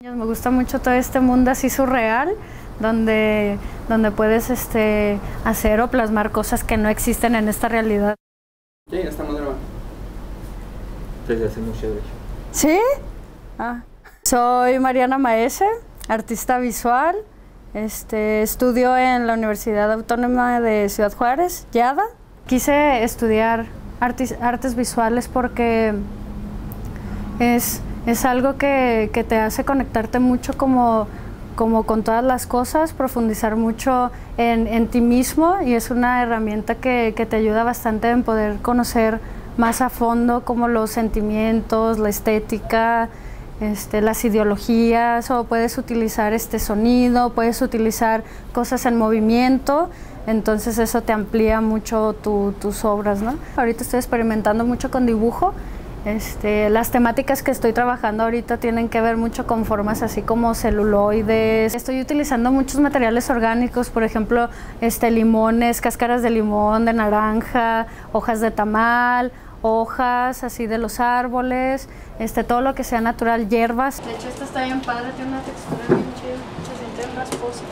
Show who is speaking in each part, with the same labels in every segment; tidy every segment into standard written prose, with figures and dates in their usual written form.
Speaker 1: Me gusta mucho todo este mundo así surreal, donde puedes hacer o plasmar cosas que no existen en esta realidad.
Speaker 2: Sí, ya estamos grabando. Desde hace mucho, de hecho.
Speaker 1: ¿Sí? Soy Mariana Maese, artista visual. Estudio en la Universidad Autónoma de Ciudad Juárez, YADA. Quise estudiar artes visuales porque es algo que te hace conectarte mucho como con todas las cosas, profundizar mucho en ti mismo, y es una herramienta que te ayuda bastante en poder conocer más a fondo como los sentimientos, la estética, las ideologías, o puedes utilizar sonido, puedes utilizar cosas en movimiento. Entonces eso te amplía mucho tus obras, ¿no? Ahorita estoy experimentando mucho con dibujo. Las temáticas que estoy trabajando ahorita tienen que ver mucho con formas así como celuloides. Estoy utilizando muchos materiales orgánicos, por ejemplo, limones, cáscaras de limón, de naranja, hojas de tamal, hojas así de los árboles, todo lo que sea natural, hierbas. De hecho, esta está bien padre, tiene una textura bien chida, se siente rasposa.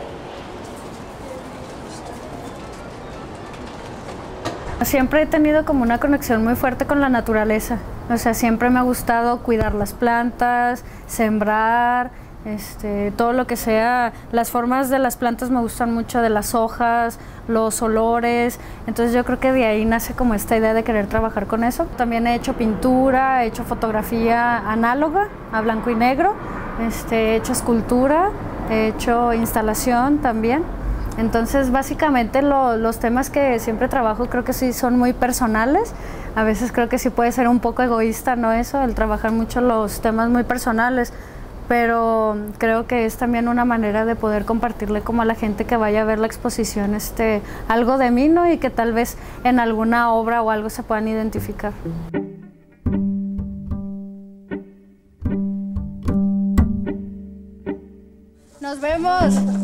Speaker 1: Siempre he tenido como una conexión muy fuerte con la naturaleza. O sea, siempre me ha gustado cuidar las plantas, sembrar, todo lo que sea. Las formas de las plantas me gustan mucho, de las hojas, los olores. Entonces yo creo que de ahí nace como esta idea de querer trabajar con eso. También he hecho pintura, he hecho fotografía análoga, a blanco y negro, he hecho escultura, he hecho instalación también. Entonces, básicamente los temas que siempre trabajo creo que sí son muy personales. A veces creo que sí puede ser un poco egoísta, ¿no? Eso, el trabajar mucho los temas muy personales, pero creo que es también una manera de poder compartirle como a la gente que vaya a ver la exposición algo de mí, ¿no? Y que tal vez en alguna obra o algo se puedan identificar. ¡Nos vemos!